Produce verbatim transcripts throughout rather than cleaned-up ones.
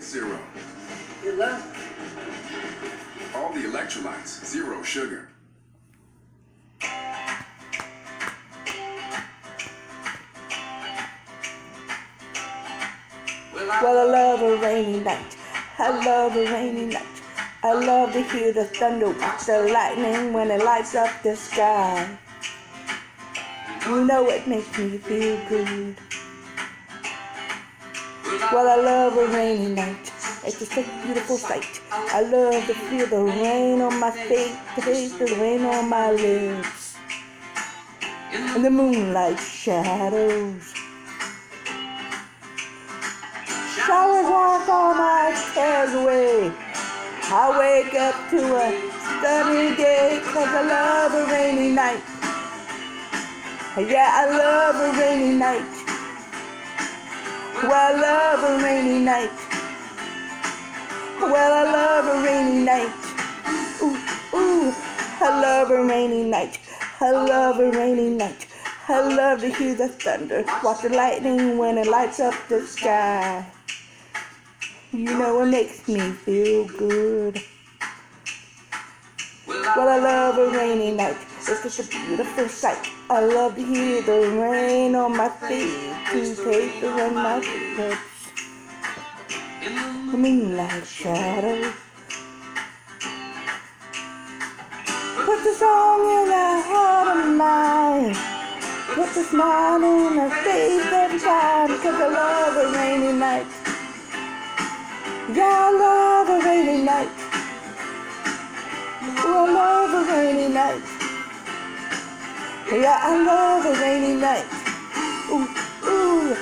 Zero. Good luck. All the electrolytes, zero sugar. Well, I love a rainy night. I love a rainy night. I love to hear the thunder, watch the lightning when it lights up the sky. You know it makes me feel good. Well, I love a rainy night. It's just a beautiful sight. I love to feel the rain on my face, the face of the rain on my lips, and the moonlight shadows. Showers wash all my cares away. I wake up to a sunny day 'cause I love a rainy night. Yeah, I love a rainy night. Well, I love a rainy night. Well, I love a rainy night. Ooh, ooh, I love a rainy night. I love a rainy night. I love to hear the thunder, watch the lightning when it lights up the sky. You know it makes me feel good. Well, I love a rainy night. It's just a beautiful sight. I love to hear the rain on my face, to taste the rain on my lips, the moonlight shadows. Put the song in the heart of mine. Put the smile on my face every time, 'cause I love a rainy night. Yeah, I love a rainy night. Oh, I love a rainy night. Yeah, I love a rainy night. Ooh, ooh.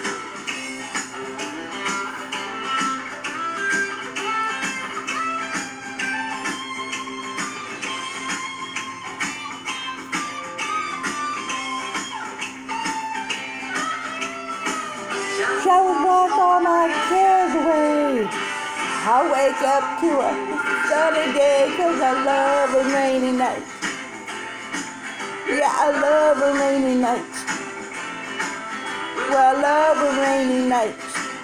Showers wash all my cares away. I wake up to a sunny day 'cause I love a rainy night. Yeah, I love a rainy night. Well, I love a rainy night.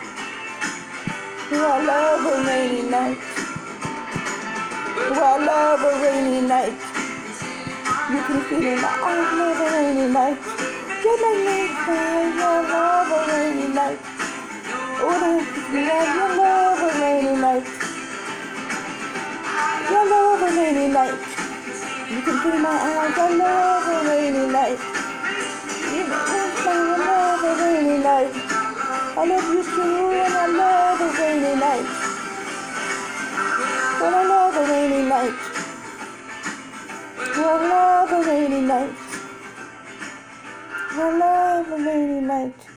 Well, I love a rainy night. Well, I love a rainy night. You can feel it in my eyes, love a rainy night. You make me cry, I love a rainy night. Oh, I love a rainy night. I love a rainy night. You can feel my eyes, I love a rainy night. You I love a rainy night. I love you too, and I love a rainy night. Well, I love a rainy night. Well, I love a rainy night. I love a rainy night.